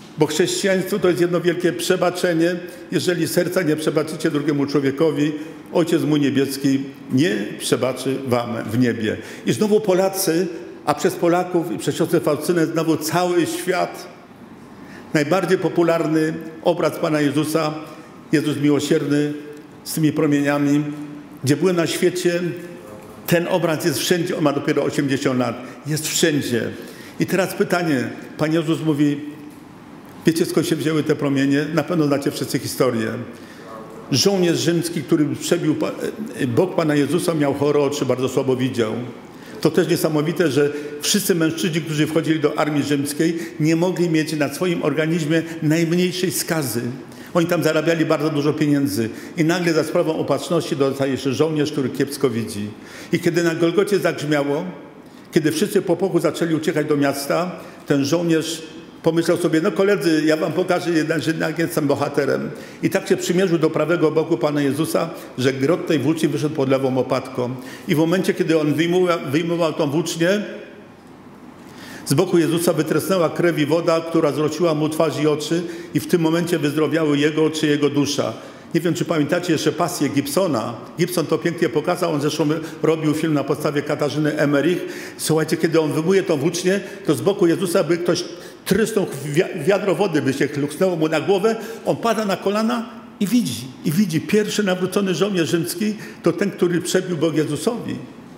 S1: Bo chrześcijaństwo to jest jedno wielkie przebaczenie. Jeżeli serca nie przebaczycie drugiemu człowiekowi, Ojciec mój niebieski nie przebaczy wam w niebie. I znowu Polacy, a przez Polaków i przez siostrę Faustynę znowu cały świat. Najbardziej popularny obraz Pana Jezusa, Jezus miłosierny z tymi promieniami. Gdzie byłem na świecie, ten obraz jest wszędzie. On ma dopiero 80 lat. Jest wszędzie. I teraz pytanie. Pan Jezus mówi, wiecie skąd się wzięły te promienie? Na pewno znacie wszyscy historię. Żołnierz rzymski, który przebił bok Pana Jezusa, miał chore oczy, bardzo słabo widział. To też niesamowite, że wszyscy mężczyźni, którzy wchodzili do armii rzymskiej, nie mogli mieć na swoim organizmie najmniejszej skazy. Oni tam zarabiali bardzo dużo pieniędzy. I nagle za sprawą opatrzności dostaje się żołnierz, który kiepsko widzi. I kiedy na Golgocie zagrzmiało, kiedy wszyscy po pochu zaczęli uciekać do miasta, ten żołnierz pomyślał sobie, no koledzy, ja wam pokażę jednak, że jednak jestem bohaterem. I tak się przymierzył do prawego boku Pana Jezusa, że grot tej włóczni wyszedł pod lewą łopatką. I w momencie, kiedy on wyjmował tą włócznię, z boku Jezusa wytresnęła krew i woda, która zrociła mu twarz i oczy i w tym momencie wyzdrowiały jego oczy, jego dusza. Nie wiem, czy pamiętacie jeszcze Pasję Gibsona. Gibson to pięknie pokazał, on zresztą robił film na podstawie Katarzyny Emmerich. Słuchajcie, kiedy on wyjmuje tą włócznię, to z boku Jezusa by ktoś trysnął wiadro wody, by się chlusnęło mu na głowę. On pada na kolana i widzi. Pierwszy nawrócony żołnierz rzymski to ten, który przebił Bóg Jezusowi.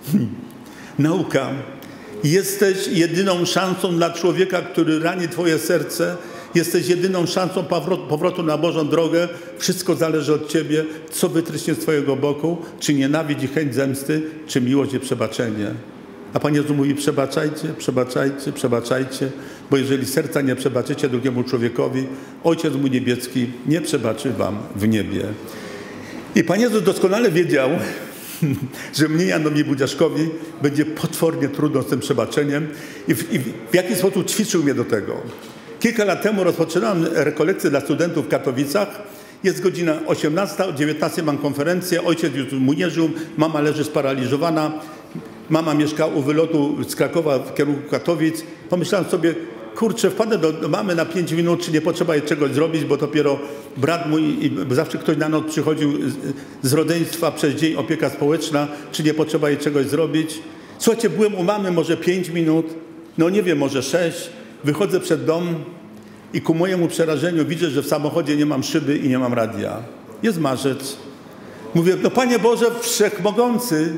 S1: Nauka. Jesteś jedyną szansą dla człowieka, który rani twoje serce. Jesteś jedyną szansą powrotu na Bożą drogę. Wszystko zależy od ciebie, co wytryśnie z twojego boku, czy nienawiść i chęć zemsty, czy miłość i przebaczenie. A Pan Jezus mówi, przebaczajcie, bo jeżeli serca nie przebaczycie drugiemu człowiekowi, Ojciec mój niebieski nie przebaczy wam w niebie. I Pan Jezus doskonale wiedział, że mnie, Janowi Budziaszkowi, będzie potwornie trudno z tym przebaczeniem i w jaki sposób ćwiczył mnie do tego. Kilka lat temu rozpoczynałem rekolekcję dla studentów w Katowicach. Jest godzina 18, o 19 mam konferencję, ojciec już mu nie żył, mama leży sparaliżowana. Mama mieszka u wylotu z Krakowa w kierunku Katowic. Pomyślałem sobie, kurczę, wpadę do mamy na 5 minut, czy nie potrzeba jej czegoś zrobić, bo dopiero brat mój, i zawsze ktoś na noc przychodził z rodzeństwa przez dzień, opieka społeczna, czy nie potrzeba jej czegoś zrobić. Słuchajcie, byłem u mamy może 5 minut, no nie wiem, może 6. Wychodzę przed dom i ku mojemu przerażeniu widzę, że w samochodzie nie mam szyby i nie mam radia. Jest marzec. Mówię, no Panie Boże, Wszechmogący,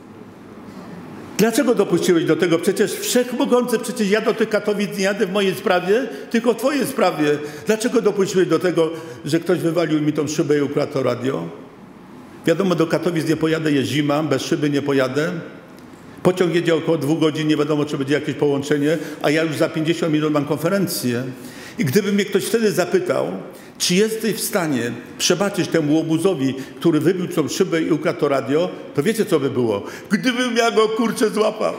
S1: dlaczego dopuściłeś do tego? Przecież Wszechmogący, przecież ja do tych Katowic nie jadę w mojej sprawie, tylko w twojej sprawie. Dlaczego dopuściłeś do tego, że ktoś wywalił mi tą szybę i ukradł to radio? Wiadomo, do Katowic nie pojadę, jest zima, bez szyby nie pojadę. Pociąg jedzie około 2 godzin, nie wiadomo, czy będzie jakieś połączenie, a ja już za 50 minut mam konferencję. I gdyby mnie ktoś wtedy zapytał, czy jesteś w stanie przebaczyć temu łobuzowi, który wybił tą szybę i ukradł to radio, to wiecie, co by było? Gdybym ja go, kurczę, złapał.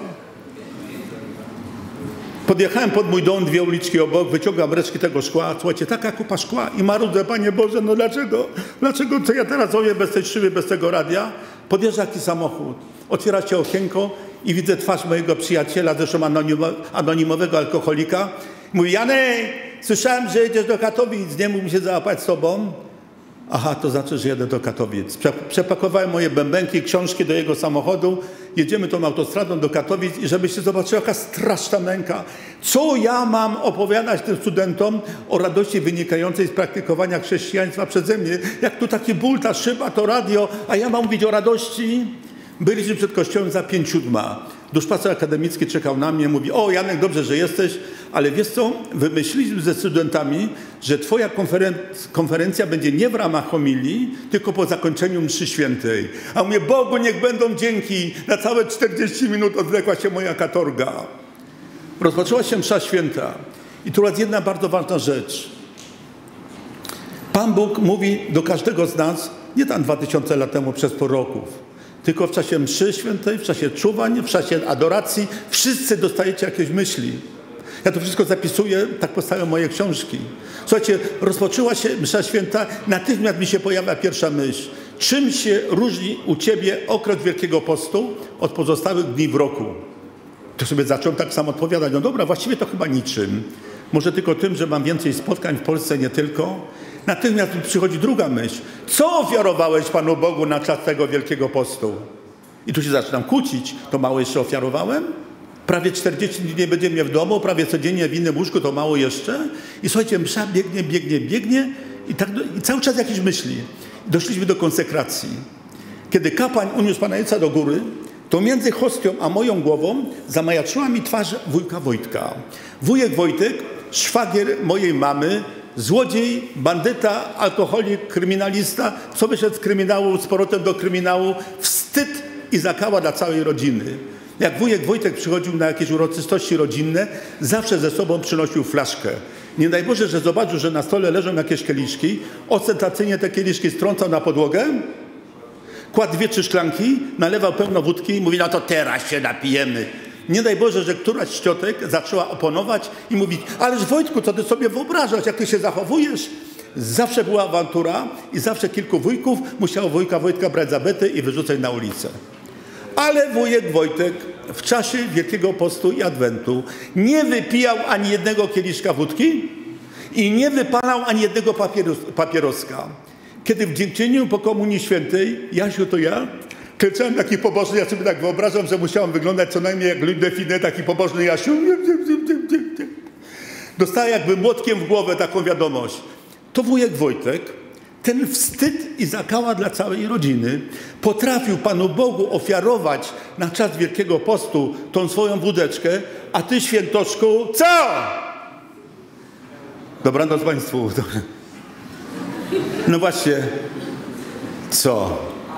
S1: Podjechałem pod mój dom, 2 uliczki obok, wyciągam resztki tego szkła. Słuchajcie, taka kupa szkła i marudzę, Panie Boże, no dlaczego? Dlaczego, co ja teraz robię bez tej szyby, bez tego radia? Podjeżdża taki samochód, otwiera się okienko i widzę twarz mojego przyjaciela, zresztą anonimowego alkoholika. Mówi, Janek, słyszałem, że jedziesz do Katowic, nie mógł mi się załapać z tobą. Aha, to znaczy, że jedę do Katowic. Przepakowałem moje bębenki, książki do jego samochodu. Jedziemy tą autostradą do Katowic i żebyście zobaczyli, jaka straszna męka. Co ja mam opowiadać tym studentom o radości wynikającej z praktykowania chrześcijaństwa przeze mnie? Jak tu taki ból, ta szyba, to radio, a ja mam mówić o radości? Byliśmy przed kościołem za 5:07. Duszpaster akademicki czekał na mnie, mówi, o Janek, dobrze, że jesteś, ale wiesz co, wymyśliliśmy ze studentami, że twoja konferencja będzie nie w ramach homilii, tylko po zakończeniu mszy świętej. A mówię, Bogu niech będą dzięki, na całe 40 minut odwlekła się moja katorga. Rozpoczęła się msza święta i tu jest jedna bardzo ważna rzecz. Pan Bóg mówi do każdego z nas, nie tam 2000 lat temu przez proroków, tylko w czasie mszy świętej, w czasie czuwań, w czasie adoracji wszyscy dostajecie jakieś myśli. Ja to wszystko zapisuję, tak powstają moje książki. Słuchajcie, rozpoczęła się msza święta, natychmiast mi się pojawia pierwsza myśl. Czym się różni u ciebie okres Wielkiego Postu od pozostałych dni w roku? To sobie zacząłem tak samo odpowiadać. No dobra, właściwie to chyba niczym. Może tylko tym, że mam więcej spotkań w Polsce, nie tylko. Natychmiast przychodzi druga myśl. Co ofiarowałeś Panu Bogu na czas tego Wielkiego Postu? I tu się zaczynam kłócić. To mało jeszcze ofiarowałem? Prawie 40 dni nie będzie mnie w domu, prawie codziennie w innym łóżku, to mało jeszcze? I słuchajcie, msza biegnie i cały czas jakieś myśli. Doszliśmy do konsekracji. Kiedy kapłan uniósł Pana Jezusa do góry, to między hostią a moją głową zamajaczyła mi twarz wujka Wojtka. Wujek Wojtek, szwagier mojej mamy, złodziej, bandyta, alkoholik, kryminalista, co wyszedł z kryminału, z powrotem do kryminału, wstyd i zakała dla całej rodziny. Jak wujek Wojtek przychodził na jakieś uroczystości rodzinne, zawsze ze sobą przynosił flaszkę. Nie daj Boże, że zobaczył, że na stole leżą jakieś kieliszki, ostentacyjnie te kieliszki strącał na podłogę, kładł 2-3 szklanki, nalewał pełno wódki i mówi, no to teraz się napijemy. Nie daj Boże, że któraś z ciotek zaczęła oponować i mówić, ależ Wojtku, co ty sobie wyobrażasz, jak ty się zachowujesz? Zawsze była awantura i zawsze kilku wujków musiało wujka Wojtka brać za bety i wyrzucać na ulicę. Ale wujek Wojtek w czasie Wielkiego Postu i Adwentu nie wypijał ani jednego kieliszka wódki i nie wypalał ani jednego papieroska. Kiedy w dziękczynieniu po Komunii Świętej, Jasiu to ja, klęczałem taki pobożny, ja sobie tak wyobrażam, że musiałem wyglądać co najmniej jak Louis Define, taki pobożny Jasiu. Dostała jakby młotkiem w głowę taką wiadomość. To wujek Wojtek, ten wstyd i zakała dla całej rodziny, potrafił Panu Bogu ofiarować na czas Wielkiego Postu tą swoją wódeczkę, a ty, świętoszku, co? Dobranoc Państwu. No właśnie, co?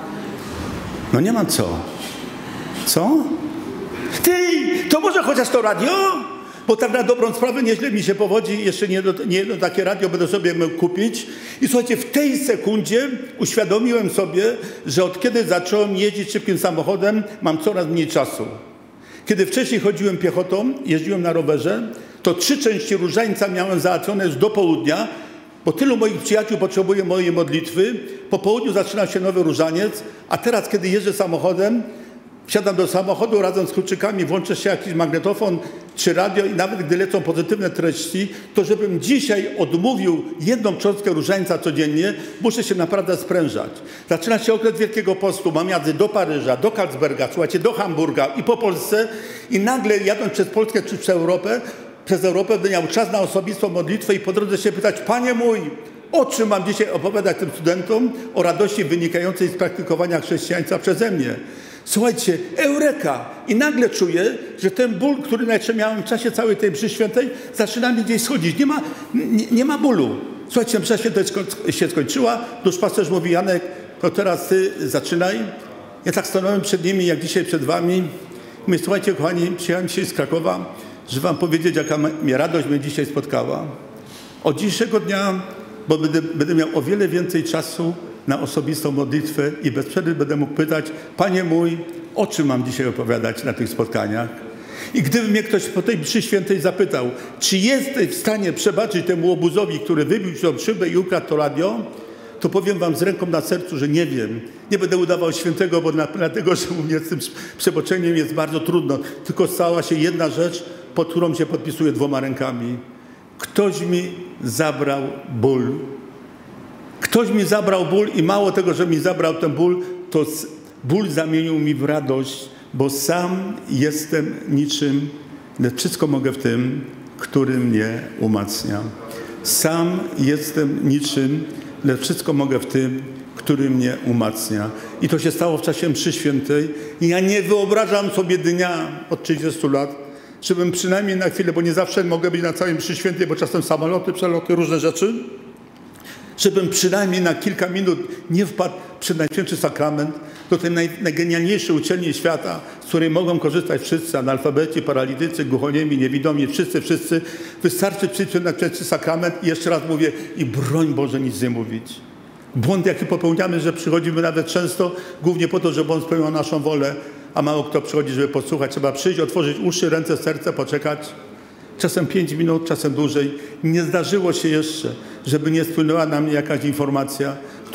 S1: No nie mam co. Co? Ty, to może chociaż to radio? Bo tak na dobrą sprawę nieźle mi się powodzi, jeszcze nie jedno takie radio będę sobie mógł kupić. I słuchajcie, w tej sekundzie uświadomiłem sobie, że od kiedy zacząłem jeździć szybkim samochodem, mam coraz mniej czasu. Kiedy wcześniej chodziłem piechotą, jeździłem na rowerze, to 3 części różańca miałem załatwione już do południa, bo tylu moich przyjaciół potrzebuje mojej modlitwy. Po południu zaczyna się nowy różaniec, a teraz, kiedy jeżdżę samochodem, wsiadam do samochodu razem z kluczykami, włączę się jakiś magnetofon czy radio i nawet gdy lecą pozytywne treści, to żebym dzisiaj odmówił 1 cząstkę różańca codziennie, muszę się naprawdę sprężać. Zaczyna się okres Wielkiego Postu, mam jazdy do Paryża, do Karlsberga, słuchajcie, do Hamburga i po Polsce i nagle jadąc przez Polskę czy przez Europę będę miał czas na osobistą modlitwę i po drodze się pytać, Panie mój, o czym mam dzisiaj opowiadać tym studentom o radości wynikającej z praktykowania chrześcijaństwa przeze mnie. Słuchajcie, eureka! I nagle czuję, że ten ból, który jeszcze miałem w czasie całej tej mszy świętej, zaczyna mi gdzieś schodzić. Nie ma bólu. Słuchajcie, msza święta się skończyła. Duszpasterz mówi, Janek, to teraz ty zaczynaj. Ja tak stanąłem przed nimi, jak dzisiaj przed wami. Mówię, słuchajcie, kochani, przyjechałem dzisiaj z Krakowa, żeby wam powiedzieć, jaka mnie radość mnie dzisiaj spotkała. Od dzisiejszego dnia, bo będę miał o wiele więcej czasu na osobistą modlitwę i bez przerwy będę mógł pytać, Panie mój, o czym mam dzisiaj opowiadać na tych spotkaniach? I gdyby mnie ktoś po tej mszy świętej zapytał, czy jesteś w stanie przebaczyć temu łobuzowi, który wybił ci tą szybę i ukradł to radio, to powiem wam z ręką na sercu, że nie wiem. Nie będę udawał świętego, bo dlatego, że u mnie z tym przeboczeniem jest bardzo trudno. Tylko stała się jedna rzecz, pod którą się podpisuję 2 rękami. Ktoś mi zabrał ból. Ktoś mi zabrał ból i mało tego, że mi zabrał ten ból, to ból zamienił mi w radość, bo sam jestem niczym, lecz wszystko mogę w tym, który mnie umacnia. Sam jestem niczym, lecz wszystko mogę w tym, który mnie umacnia. I to się stało w czasie mszy świętej. I ja nie wyobrażam sobie dnia od 30 lat, żebym przynajmniej na chwilę, bo nie zawsze mogę być na całej mszy świętej, bo czasem samoloty, przeloty, różne rzeczy, żebym przynajmniej na kilka minut nie wpadł przed Najświętszy Sakrament do tej najgenialniejszej uczelni świata, z której mogą korzystać wszyscy, analfabeci, paralitycy, głuchoniemi, niewidomi, wszyscy. Wystarczy przyjść przed Najświętszy Sakrament i jeszcze raz mówię, i broń Boże nic nie mówić. Błąd, jaki popełniamy, że przychodzimy nawet często, głównie po to, żeby On spełniał naszą wolę, a mało kto przychodzi, żeby posłuchać. Trzeba przyjść, otworzyć uszy, ręce, serce, poczekać. Czasem 5 minut, czasem dłużej. Nie zdarzyło się jeszcze, żeby nie spłynęła na mnie jakaś informacja,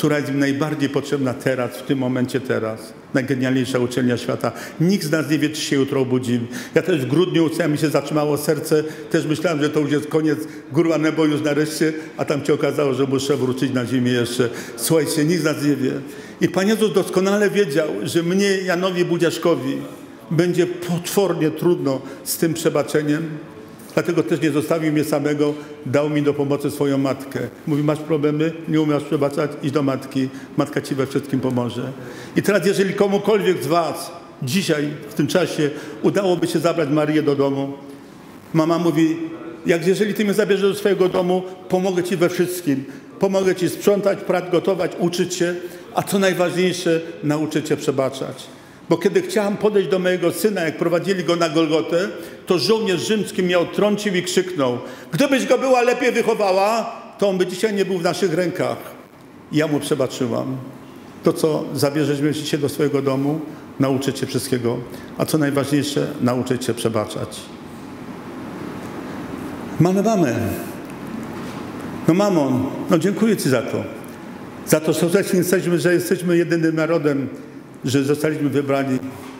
S1: która jest im najbardziej potrzebna teraz, w tym momencie teraz. Najgenialniejsza uczelnia świata. Nikt z nas nie wie, czy się jutro obudzi. Ja też w grudniu mi się zatrzymało serce. Też myślałem, że to już jest koniec, górła nebo już nareszcie, a tam się okazało, że muszę wrócić na ziemię jeszcze. Słuchajcie, nikt z nas nie wie. I Pan Jezus doskonale wiedział, że mnie, Janowi Budziaszkowi, będzie potwornie trudno z tym przebaczeniem. Dlatego też nie zostawił mnie samego, dał mi do pomocy swoją matkę. Mówi, masz problemy, nie umiesz przebaczać, idź do matki. Matka ci we wszystkim pomoże. I teraz, jeżeli komukolwiek z was dzisiaj, w tym czasie, udałoby się zabrać Marię do domu, mama mówi, jeżeli ty mnie zabierzesz do swojego domu, pomogę ci we wszystkim. Pomogę ci sprzątać, prać, gotować, uczyć się, a co najważniejsze, nauczyć się przebaczać. Bo kiedy chciałam podejść do mojego syna, jak prowadzili go na Golgotę, to żołnierz rzymski mnie odtrącił i krzyknął, gdybyś go była lepiej wychowała, to on by dzisiaj nie był w naszych rękach. I ja mu przebaczyłam. To, co zabierzesz się do swojego domu, nauczyć się wszystkiego, a co najważniejsze, nauczyć się przebaczać. Mamy mamę. No mamo, no dziękuję ci za to. Za to, że jesteśmy jedynym narodem, że zostaliśmy wybrani.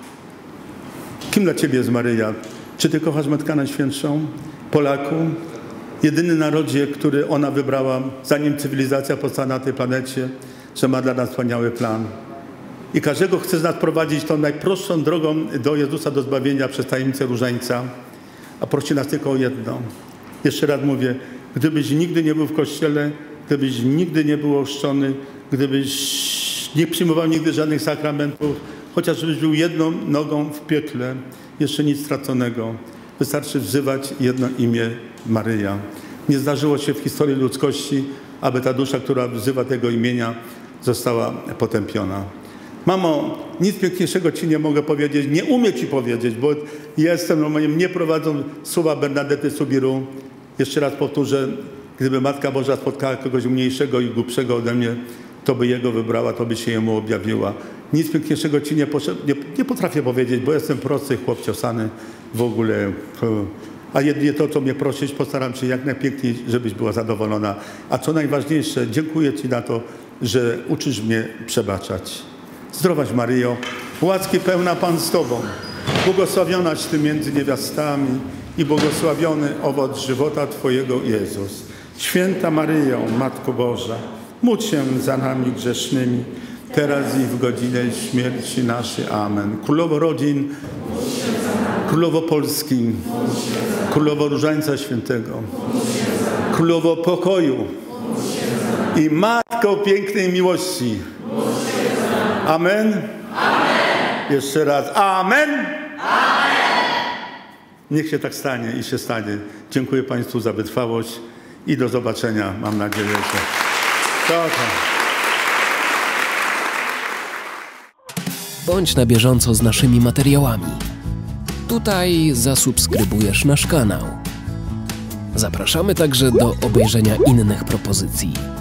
S1: Kim dla ciebie jest Maryja? Czy ty kochasz Matkę Najświętszą? Polaku? Jedyny narodzie, który ona wybrała, zanim cywilizacja powstała na tej planecie, że ma dla nas wspaniały plan. I każdego chce z nas prowadzić tą najprostszą drogą do Jezusa, do zbawienia przez tajemnicę różańca. A prosi nas tylko o jedno. Jeszcze raz mówię, gdybyś nigdy nie był w kościele, gdybyś nigdy nie był ochrzczony, gdybyś nie przyjmował nigdy żadnych sakramentów, chociażbyś był jedną nogą w piekle, jeszcze nic straconego. Wystarczy wzywać jedno imię Maryja. Nie zdarzyło się w historii ludzkości, aby ta dusza, która wzywa tego imienia, została potępiona. Mamo, nic piękniejszego ci nie mogę powiedzieć, nie umiem ci powiedzieć, bo mnie prowadzą słowa Bernadety Subiru. Jeszcze raz powtórzę, gdyby Matka Boża spotkała kogoś mniejszego i głupszego ode mnie, to by jego wybrała, to by się jemu objawiła. Nic piękniejszego ci nie potrafię powiedzieć, bo jestem prosty, chłop ciosany w ogóle. A jedynie to, co mnie prosisz, postaram się jak najpiękniej, żebyś była zadowolona. A co najważniejsze, dziękuję ci na to, że uczysz mnie przebaczać. Zdrowaś Maryjo, łaski pełna Pan z tobą, błogosławionaś ty między niewiastami i błogosławiony owoc żywota twojego Jezus. Święta Maryjo, Matko Boża, módl się za nami grzesznymi, teraz i w godzinę śmierci naszej. Amen. Królowo rodzin, Królowo Polski, Królowo Różańca Świętego, Królowo pokoju i Matko pięknej miłości. Amen. Amen. Jeszcze raz. Amen. Amen. Niech się tak stanie i się stanie. Dziękuję Państwu za wytrwałość i do zobaczenia. Mam nadzieję, że...
S2: Bądź na bieżąco z naszymi materiałami. Tutaj zasubskrybujesz nasz kanał. Zapraszamy także do obejrzenia innych propozycji.